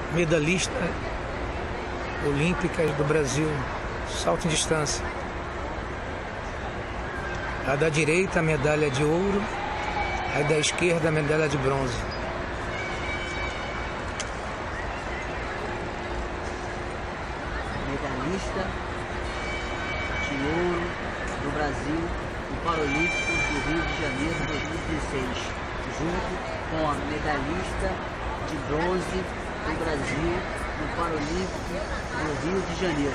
medalhista olímpica do Brasil, salto em distância. A da direita, a medalha de ouro, a da esquerda, a medalha de bronze. Medalhista de ouro do Brasil no Paralímpico do Rio de Janeiro 2016, junto com a medalhista de bronze do Brasil no Paralímpico do Rio de Janeiro.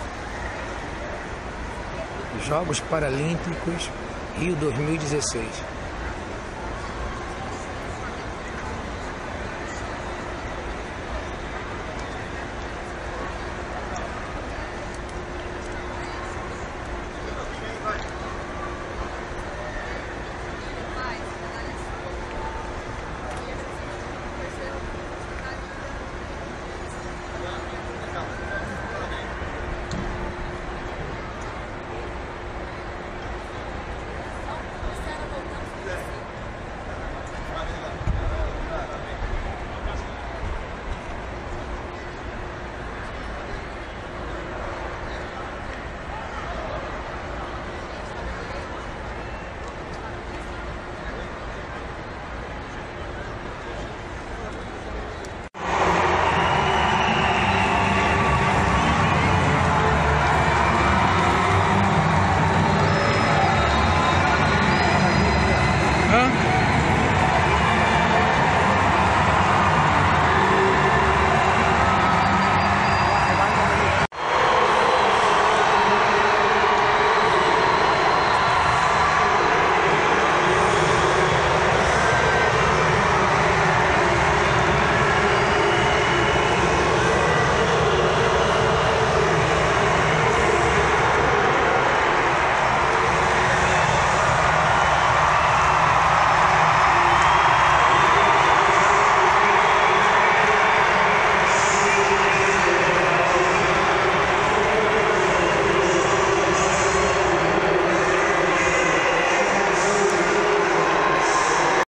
Jogos Paralímpicos Rio 2016.